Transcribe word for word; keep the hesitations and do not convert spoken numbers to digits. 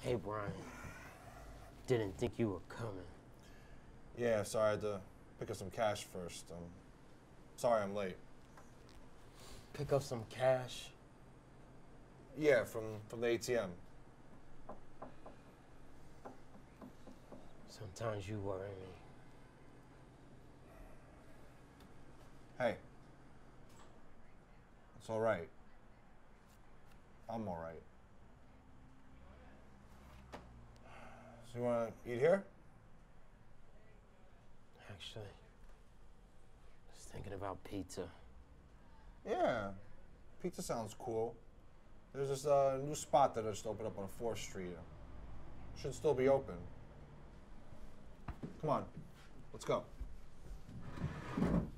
Hey, Brian. Didn't think you were coming. Yeah, sorry, I had to pick up some cash first. Um, sorry I'm late. Pick up some cash? Yeah, from, from the A T M. Sometimes you worry me. Hey. It's all right. I'm all right. So you want to eat here? Actually, I was thinking about pizza. Yeah. Pizza sounds cool. There's this uh, new spot that just opened up on fourth street. Should still be open. Come on. Let's go.